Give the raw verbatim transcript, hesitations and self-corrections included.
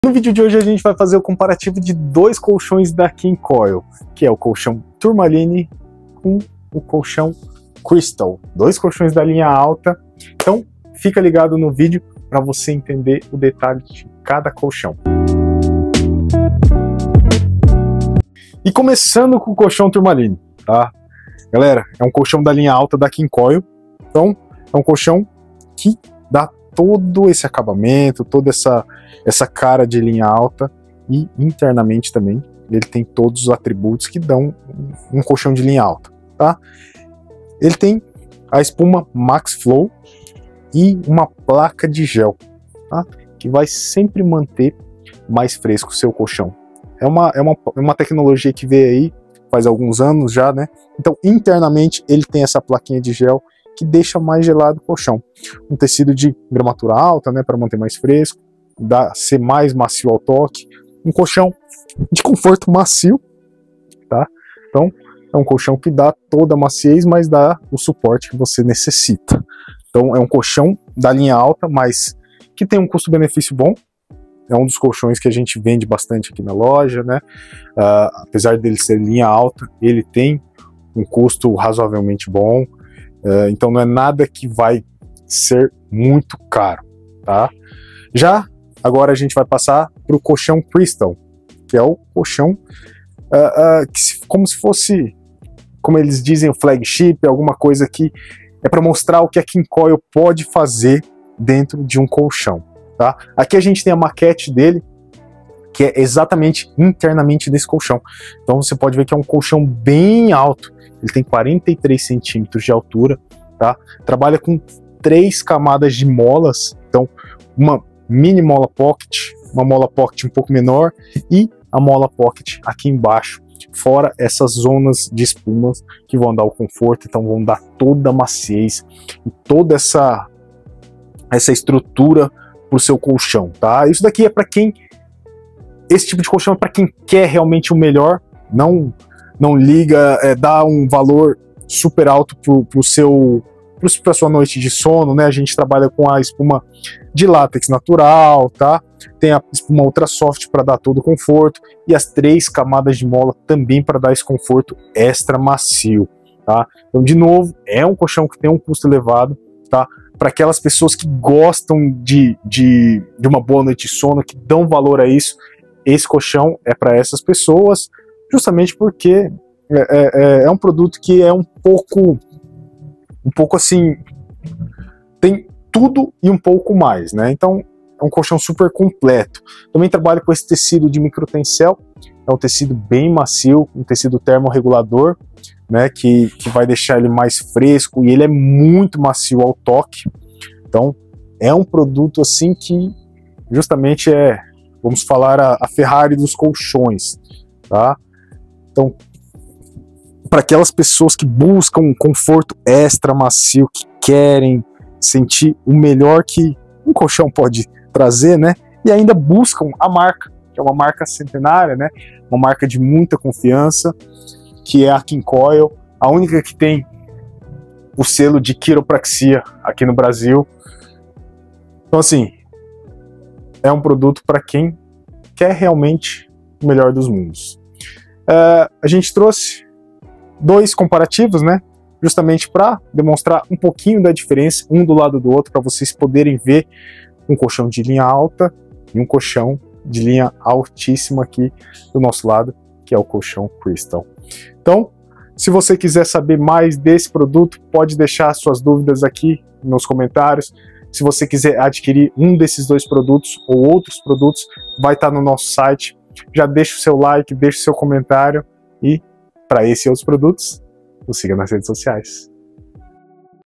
No vídeo de hoje a gente vai fazer o comparativo de dois colchões da King Coil, que é o colchão Tourmaline com o colchão Crystal. Dois colchões da linha alta. Então fica ligado no vídeo para você entender o detalhe de cada colchão. E começando com o colchão Tourmaline, tá? Galera, é um colchão da linha alta da King Coil. Então é um colchão que dá todo esse acabamento, toda essa, essa cara de linha alta, e internamente também ele tem todos os atributos que dão um colchão de linha alta, tá? Ele tem a espuma Max Flow e uma placa de gel, tá? Que vai sempre manter mais fresco o seu colchão. É uma, é uma, uma tecnologia que veio aí faz alguns anos já, né? Então internamente ele tem essa plaquinha de gel que deixa mais gelado o colchão. Um tecido de gramatura alta, né, para manter mais fresco, dá, ser mais macio ao toque. Um colchão de conforto macio, tá? Então, é um colchão que dá toda a maciez, mas dá o suporte que você necessita. Então, é um colchão da linha alta, mas que tem um custo-benefício bom. É um dos colchões que a gente vende bastante aqui na loja, né? Uh, apesar dele ser linha alta, ele tem um custo razoavelmente bom. Uh, então não é nada que vai ser muito caro, tá? Já agora a gente vai passar para o colchão Crystal, que é o colchão uh, uh, que se, como se fosse, como eles dizem, o flagship, alguma coisa que é para mostrar o que a King Coil pode fazer dentro de um colchão, tá? Aqui a gente tem a maquete dele, que é exatamente internamente desse colchão. Então você pode ver que é um colchão bem alto. Ele tem quarenta e três centímetros de altura, tá? Trabalha com três camadas de molas, então uma mini mola pocket, uma mola pocket um pouco menor e a mola pocket aqui embaixo, fora essas zonas de espumas que vão dar o conforto, então vão dar toda a maciez e toda essa, essa estrutura para o seu colchão, tá? Isso daqui é para quem, esse tipo de colchão é para quem quer realmente o melhor, não não liga, é, dá um valor super alto para o seu, para sua noite de sono, né? A gente trabalha com a espuma de látex natural, tá? Tem a espuma ultra soft para dar todo o conforto e as três camadas de mola também para dar esse conforto extra macio, tá? Então, de novo, é um colchão que tem um custo elevado, tá? Para aquelas pessoas que gostam de, de, de uma boa noite de sono, que dão valor a isso, esse colchão é para essas pessoas, justamente porque é, é, é um produto que é um pouco, um pouco assim, tem tudo e um pouco mais, né? Então é um colchão super completo. Também trabalho com esse tecido de microtencel, é um tecido bem macio, um tecido termorregulador, né? Que, que vai deixar ele mais fresco e ele é muito macio ao toque. Então é um produto assim que justamente é, vamos falar, a, a Ferrari dos colchões, tá? Então, para aquelas pessoas que buscam um conforto extra macio, que querem sentir o melhor que um colchão pode trazer, né? E ainda buscam a marca, que é uma marca centenária, né? Uma marca de muita confiança, que é a King Coil, a única que tem o selo de quiropraxia aqui no Brasil. Então, assim, é um produto para quem quer realmente o melhor dos mundos. Uh, a gente trouxe dois comparativos, né? Justamente para demonstrar um pouquinho da diferença, um do lado do outro, para vocês poderem ver um colchão de linha alta e um colchão de linha altíssima aqui do nosso lado, que é o colchão Crystal. Então, se você quiser saber mais desse produto, pode deixar suas dúvidas aqui nos comentários. Se você quiser adquirir um desses dois produtos ou outros produtos, vai estar no nosso site. Já deixa o seu like, deixa o seu comentário e para esse e outros produtos, nos siga nas redes sociais.